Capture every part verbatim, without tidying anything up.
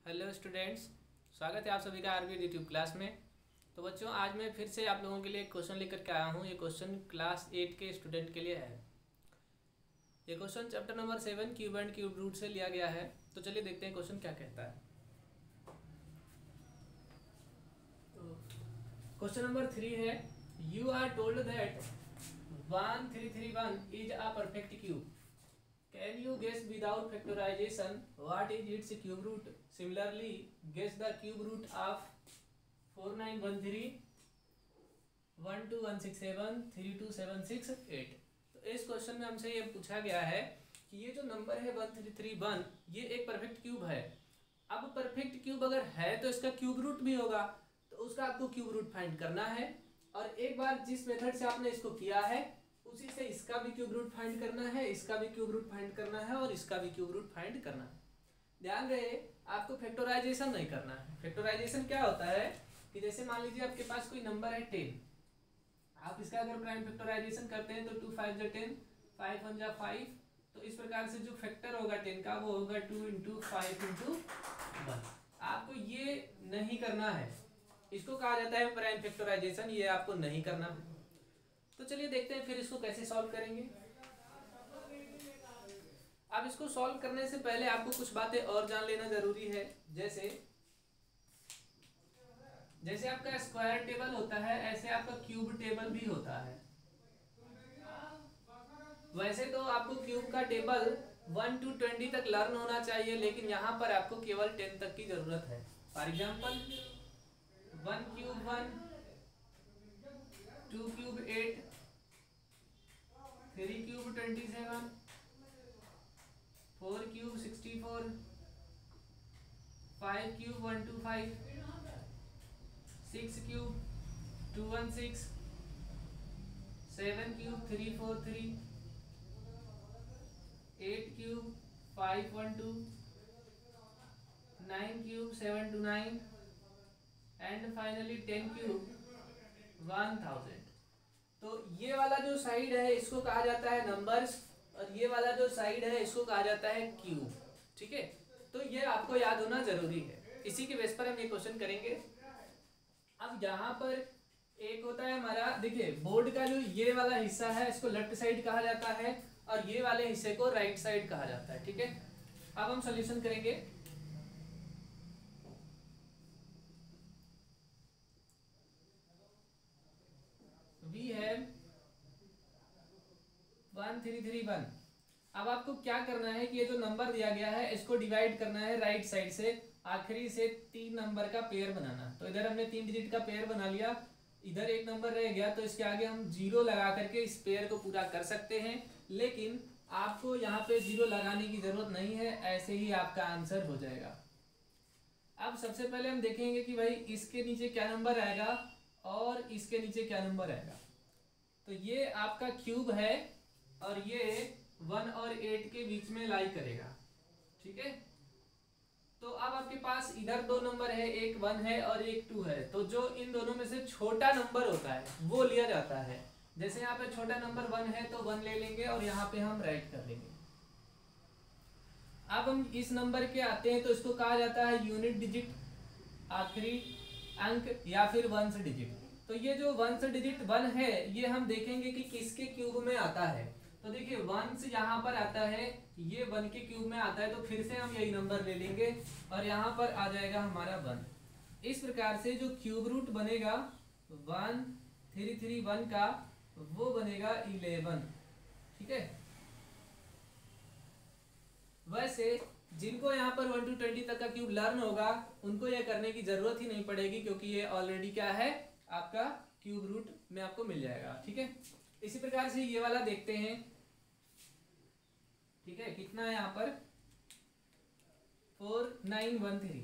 Hello students, स्वागत है आप सभी का आरबी यूट्यूब क्लास में। तो बच्चों, आज मैं फिर से आप लोगों के लिए एक क्वेश्चन लेकर के आया हूँ। ये क्वेश्चन क्लास एट के स्टूडेंट के लिए है। ये question chapter number seven cube and cube root से लिया गया है। तो चलिए देखते हैं क्वेश्चन क्या कहता है। तो क्वेश्चन नंबर थ्री है, you are told that one three three one is a perfect cube. Can you guess without factorization what is its cube root? Similarly, guess the cube root of four nine one three, one two one six seven, three two seven six eight। तो इस question में हमसे ये पूछा गया है कि ये जो नंबर है वन थ्री थ्री वन, ये एक परफेक्ट क्यूब है। अब परफेक्ट क्यूब अगर है तो इसका क्यूब रूट भी होगा, तो उसका आपको क्यूब रूट फाइंड करना है। और एक बार जिस मेथड से आपने इसको किया है उसी से इसका भी क्यूब रूट फाइंड करना है, इसका भी क्यूब रूट फाइंड करना है और इसका भी क्यूब रूट फाइंड करना है। ध्यान रहे, आपको फैक्टराइजेशन नहीं करना है। फैक्टराइजेशन क्या होता है कि जैसे मान लीजिए आपके पास कोई नंबर है टेन, आप इसका अगर प्राइम फैक्टराइजेशन करते हैं तो टू फाइव जा टेन, फाइव वन जा फाइव। तो इस प्रकार से जो फैक्टर होगा टेन का वो होगा two into five into one. आपको ये नहीं करना है, इसको कहा जाता है प्राइम फैक्टराइजेशन। ये आपको नहीं करना है। तो चलिए देखते हैं फिर इसको कैसे सॉल्व करेंगे। अब इसको सॉल्व करने से पहले आपको कुछ बातें और जान लेना जरूरी है। जैसे जैसे आपका स्क्वायर टेबल होता है, ऐसे आपका क्यूब टेबल भी होता है। वैसे तो आपको क्यूब का टेबल वन टू ट्वेंटी तक लर्न होना चाहिए, लेकिन यहाँ पर आपको केवल टेन तक की जरूरत है। For example, one cube one, two cube eight, three cube twenty seven, four cube sixty four, five cube one two five, six cube two one six, seven cube three four three, eight cube five one two, nine cube seven two nine and finally ten cube one thousand. तो ये वाला जो side है इसको कहा जाता है numbers, और ये वाला जो साइड है इसको कहा जाता है क्यूब। ठीक है, तो ये आपको याद होना जरूरी है। इसी के बेस पर हम ये क्वेश्चन करेंगे। अब यहाँ पर एक होता है हमारा, देखिए बोर्ड का जो ये वाला हिस्सा है इसको लेफ्ट साइड कहा जाता है और ये वाले हिस्से को राइट साइड कहा जाता है। ठीक है, अब हम सॉल्यूशन करेंगे। We have one three three one. अब आपको क्या करना है कि ये जो नंबर दिया गया है इसको डिवाइड करना है राइट साइड से, आखिरी से तीन नंबर का पेयर बनाना। तो इधर हमने तीन डिजिट का पेयर बना लिया, इधर एक नंबर रह गया, तो इसके आगे हम जीरो लगा करके इस पेयर को पूरा कर सकते हैं। लेकिन आपको यहाँ पे जीरो लगाने की जरूरत नहीं है, ऐसे ही आपका आंसर हो जाएगा। अब सबसे पहले हम देखेंगे कि भाई इसके नीचे क्या नंबर आएगा और इसके नीचे क्या नंबर आएगा। तो ये आपका क्यूब है और ये वन और एट के बीच में लाई करेगा। ठीक है, तो अब आपके पास इधर दो नंबर है, एक वन है और एक टू है। तो जो इन दोनों में से छोटा नंबर होता है वो लिया जाता है। जैसे यहाँ पे छोटा नंबर वन है तो वन ले लेंगे और यहाँ पे हम राइट कर लेंगे। अब हम इस नंबर के आते हैं तो इसको कहा जाता है यूनिट डिजिट, आखिरी अंक या फिर वंस डिजिट। तो ये जो वंस डिजिट वन है ये हम देखेंगे कि किसके क्यूब में आता है। तो देखिए वंस यहाँ पर आता है, ये वन के क्यूब में आता है, तो फिर से हम यही नंबर ले लेंगे और यहाँ पर आ जाएगा हमारा वन। इस प्रकार से जो क्यूब रूट बनेगा वन थ्री थ्री वन का वो बनेगा इलेवन। ठीक है, वैसे जिनको यहाँ पर वन टू ट्वेंटी तक का क्यूब लर्न होगा उनको ये करने की जरूरत ही नहीं पड़ेगी, क्योंकि ये ऑलरेडी क्या है आपका क्यूब रूट में आपको मिल जाएगा। ठीक है, इसी प्रकार से ये वाला देखते हैं। ठीक है, कितना है यहाँ पर फोर नाइन वन थ्री।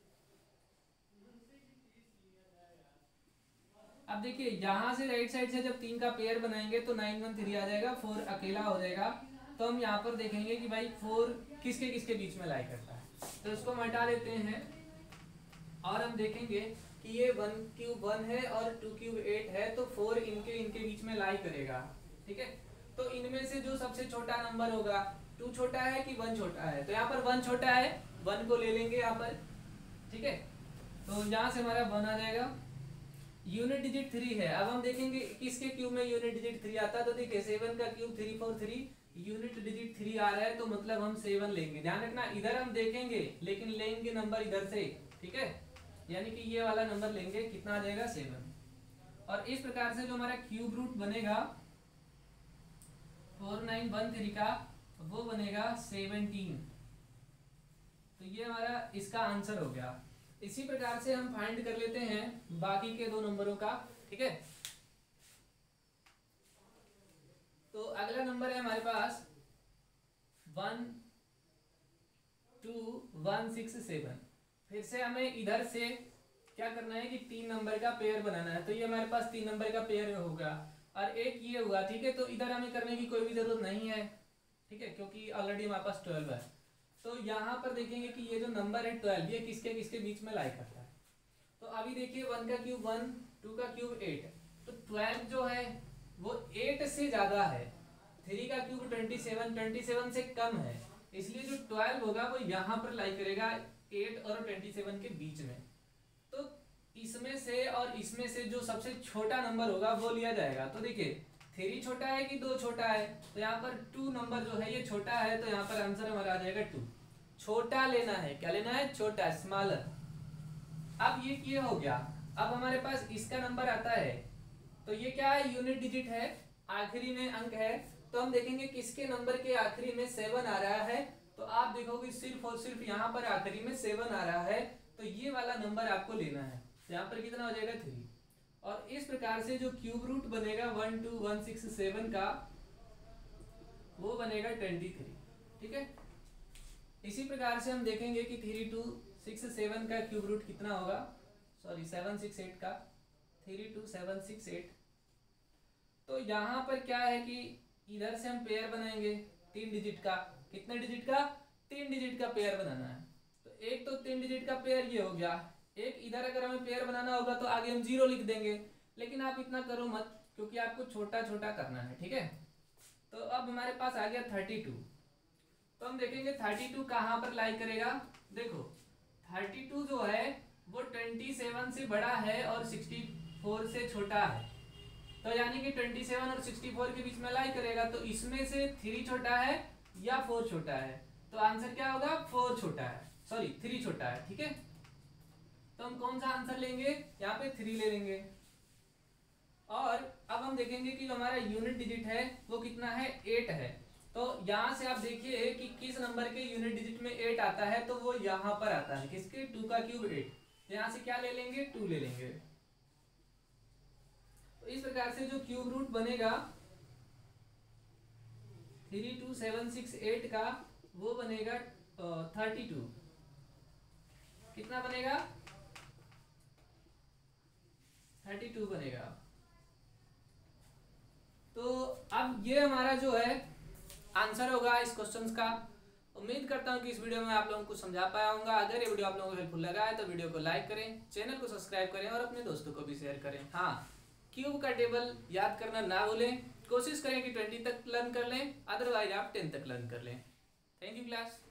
अब देखिए यहां से राइट साइड से जब तीन का पेयर बनाएंगे तो नाइन वन थ्री आ जाएगा, फोर अकेला हो जाएगा। तो हम यहाँ पर देखेंगे कि भाई फोर किसके किसके बीच में लाई करता है, तो इसको हम हटा देते हैं और हम देखेंगे कि ये वन क्यूब वन है और टू क्यूब एट है, तो फोर इनके इनके बीच में लाई करेगा। ठीक है, तो इनमें से जो सबसे छोटा नंबर होगा, टू छोटा है कि वन छोटा है, तो यहाँ पर वन छोटा है, वन को ले लेंगे यहाँ पर। ठीक है। तो यहाँ से हमारा वन आ जाएगा। यूनिट डिजिट थ्री है। अब हम देखेंगे किसके क्यूब में यूनिट डिजिट थ्री आता है। तो देखिए सेवन का cube three four three, unit digit three आ रहा है तो मतलब हम सेवन लेंगे। ध्यान रखना इधर हम देखेंगे लेकिन लेंगे नंबर इधर से, ठीक है। यानी कि ये वाला नंबर लेंगे, कितना आ जाएगा सेवन। और इस प्रकार से जो हमारा क्यूब रूट बनेगा फोर नाइन वन थ्री का वो बनेगा सेवनटीन। तो ये हमारा इसका आंसर हो गया। इसी प्रकार से हम फाइंड कर लेते हैं बाकी के दो नंबरों का, ठीक है। तो अगला नंबर है हमारे पास one two one six seven. फिर से हमें इधर से क्या करना है कि तीन नंबर का पेयर बनाना है। तो ये हमारे पास तीन नंबर का पेयर होगा और एक ये हुआ, ठीक है। तो इधर हमें करने की कोई भी जरूरत नहीं है, ठीक है, क्योंकि ऑलरेडी हमारे पास ट्वेल्व है। तो यहाँ पर देखेंगे कि ये जो नंबर है ट्वेल्व ये किसके किसके बीच में लाई करता है। तो अभी देखिए वन का क्यूब वन, टू का क्यूब एट, तो ट्वेल्व जो है वो एट से ज्यादा है। थ्री का cube twenty seven, twenty seven से कम है, इसलिए जो ट्वेल्व होगा वो यहाँ पर लाई करेगा एट और ट्वेंटी सेवन के बीच में। तो इसमें से और इसमें से जो सबसे छोटा नंबर होगा वो लिया जाएगा। तो देखिए थ्री छोटा है कि दो छोटा है, तो यहाँ पर टू नंबर जो है ये छोटा है, तो यहाँ पर आंसर हमारा आ जाएगा टू। छोटा लेना है, क्या लेना है, छोटा, स्मॉलर। अब ये ये हो गया। अब हमारे पास इसका नंबर आता है, तो ये क्या है, यूनिट डिजिट है, आखिरी में अंक है। तो हम देखेंगे किसके नंबर के आखिरी में सेवन आ रहा है। तो आप देखोगे सिर्फ और सिर्फ यहाँ पर आखिरी में सेवन आ रहा है, तो ये वाला नंबर आपको लेना है। तो यहाँ पर कितना हो जाएगा, थ्री। और इस प्रकार से जो क्यूब रूट बनेगा one two one six seven का वो बनेगा ट्वेंटी थ्री, ठीक है। इसी प्रकार से हम देखेंगे कि थ्री टू सिक्स सेवन का क्यूब रूट कितना होगा, सॉरी सेवन सिक्स एट का, three two seven six eight. तो यहाँ पर क्या है कि इधर से हम पेयर बनाएंगे तीन डिजिट का। कितने डिजिट का, तीन डिजिट का पेयर बनाना है। तो एक तो तीन डिजिट का पेयर ये हो गया, एक इधर अगर हमें पेयर बनाना होगा तो आगे हम जीरो लिख देंगे, लेकिन आप इतना करो मत क्योंकि आपको छोटा छोटा करना है, ठीक है। तो अब हमारे पास आ गया थर्टी टू। तो हम देखेंगे थर्टी टू कहाँ पर लाई करेगा। देखो थर्टी टू जो है वो ट्वेंटी सेवन से बड़ा है और सिक्सटी फोर से छोटा है। तो यानी कि ट्वेंटी सेवन और सिक्सटी फोर के बीच में लाई करेगा। तो इसमें से थ्री छोटा है या फोर छोटा है, तो आंसर क्या होगा, फोर छोटा है, सॉरी थ्री छोटा है, ठीक है। तो हम कौन सा आंसर लेंगे, यहाँ पे थ्री ले लेंगे। और अब हम देखेंगे कि जो हमारा यूनिट डिजिट है वो कितना है, एट है। तो यहाँ से आप देखिए कि किस नंबर के यूनिट डिजिट में एट आता है, तो वो यहाँ पर आता है, किसके, टू का क्यूब एट। तो यहाँ से क्या ले लेंगे, टू ले लेंगे। तो इस प्रकार से जो क्यूब रूट बनेगा three two seven six eight का वो बनेगा थर्टी टू। कितना बनेगा, थर्टी टू बनेगा। तो अब ये हमारा जो है आंसर होगा इस क्वेश्चन का। उम्मीद करता हूँ कि इस वीडियो में आप लोगों को समझा पाया होगा। अगर ये वीडियो आप लोगों को हेल्पफुल लगा है तो वीडियो को लाइक करें, चैनल को सब्सक्राइब करें और अपने दोस्तों को भी शेयर करें। हाँ, क्यूब का टेबल याद करना ना भूलें। कोशिश करें कि ट्वेंटी तक लर्न कर लें, अदरवाइज आप टेन तक लर्न कर लें। Thank you class.